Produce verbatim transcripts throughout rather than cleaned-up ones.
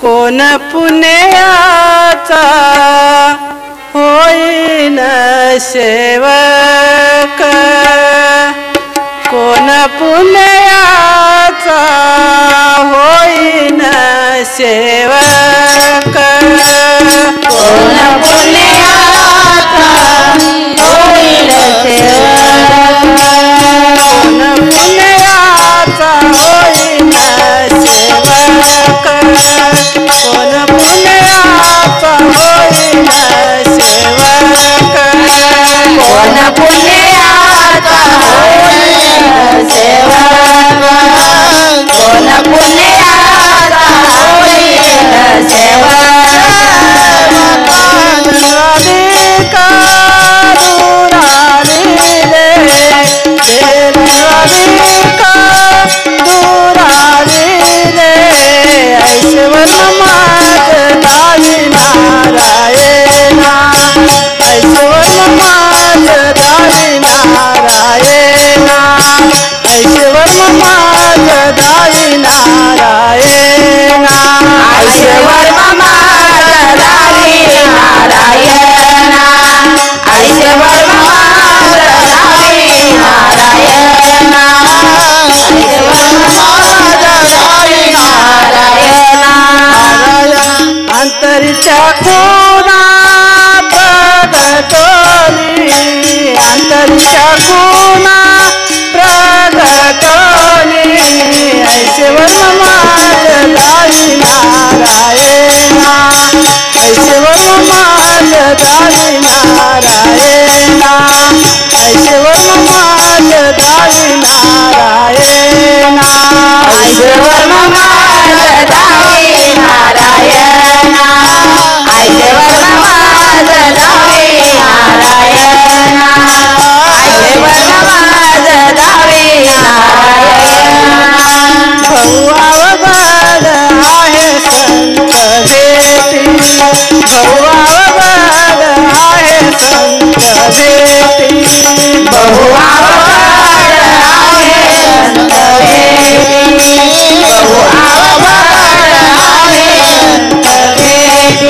कोण पुण्याचा होईन सेवक, कोण पुण्याचा होईन सेवक, कोण पुण्याचा होईन सेवक, कोण पुण्याचा होईन सेवक, कोण पुण्याचा होईन सेवक, कोण पुण्याचा होईन सेवक, कोण पुण्याचा होईन सेवक, राधिका दुरालीले राधिका दुरालीले ऐश्वर माझ दावी नारायणा, ऐश्वर माझ दावी नारायणा, ऐश्वर माझ दावी नारायणा, ऐश्वर माझ दावी नारायणा, ऐश्वर माझ दावी नारायणा, ऐश्वर माझ दावी नारायणा, अंतरीच्या खुणा प्रगटोनी, अंतरीच्या खुणा प्रगटोनी ऐश्वर माझ दावी नारायणा, ऐश्वर माझ दावी नारायणा, ऐश्वर माझ दावी नारायणा, ऐश्वर माझ दावी नारायणा, ऐश्वर माझ दावी नारायणा, ऐश्वर माझ दावी नारायणा, भाऊ अवघड आहे संत भेटी, भाऊ अवघड आहे संत भेटी, बहु अवघड आहे संत भेटी, बहु अवघड आहे संत भेटी,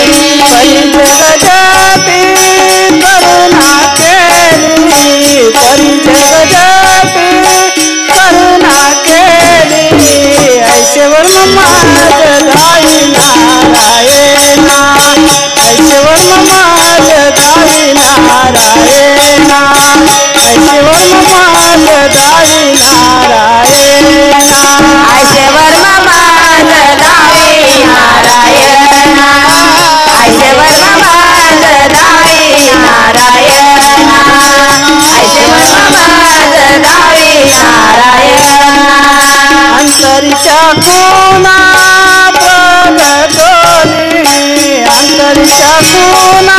परिजगजाती करुणा केली, परिजगजाती करुणा केली ऐश्वर माझ दावी नारायणा, ऐश्वर माझ दावी नारायणा, ऐश्वर माझ दावी नारायणा, ऐश्वर माझ दावी नारायणा, ऐश्वर माझ दावी नारायणा, ऐश्वर माझ दावी नारायणा, अंतरीच्या खुणा प्रगटोनी, अंतरीच्या खुणा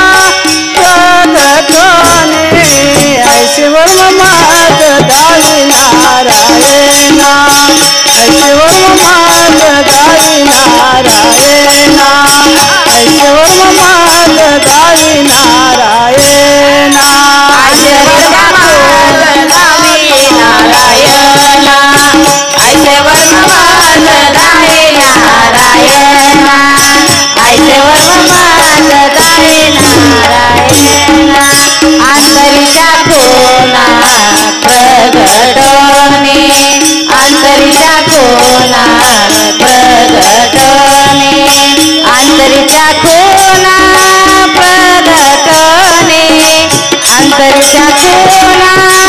प्रगटोनी ऐश्वर माझ दावी नारायणा, ऐश्वर माझ दावी नारायणा, ऐश्वर माझ दावी नारायणा, ऐश्वर माझ दावी नारायणा, ऐश्वर माझ दावी नारायणा, ऐश्वर माझ दावी नारायणा, अंतरीच्या खुणा प्रगटोनी, अंतरीच्या खुणा प्रगटोनी, अंतरीच्या खुणा प्रगटोनी, अंतरीच्या खुणा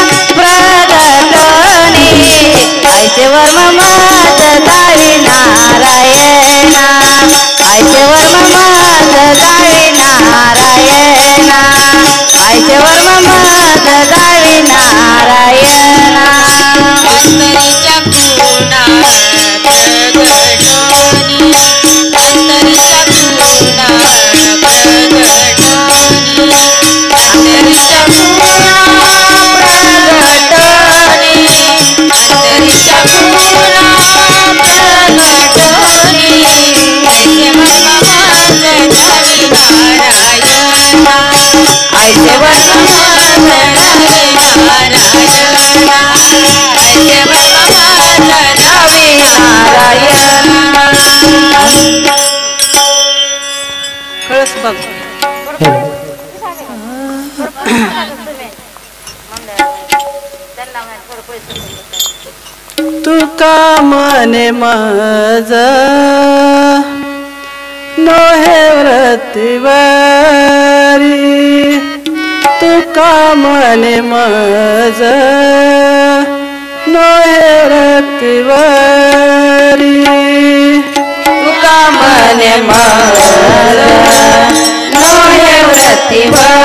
प्रगटोनी ऐश्वर माझ दावी नारायणा, ऐश्वर माझ दावी नारायणा, ऐश्वर माझ दावी नारायणा, अंतरीच्या खुणा प्रगटोनी, अंतरीच्या खुणा तुका मने मज नोहे व्रतीवारी तुका मने मज नोहे व्रतीवारी तुका मने मज नोहे व्रतीवारी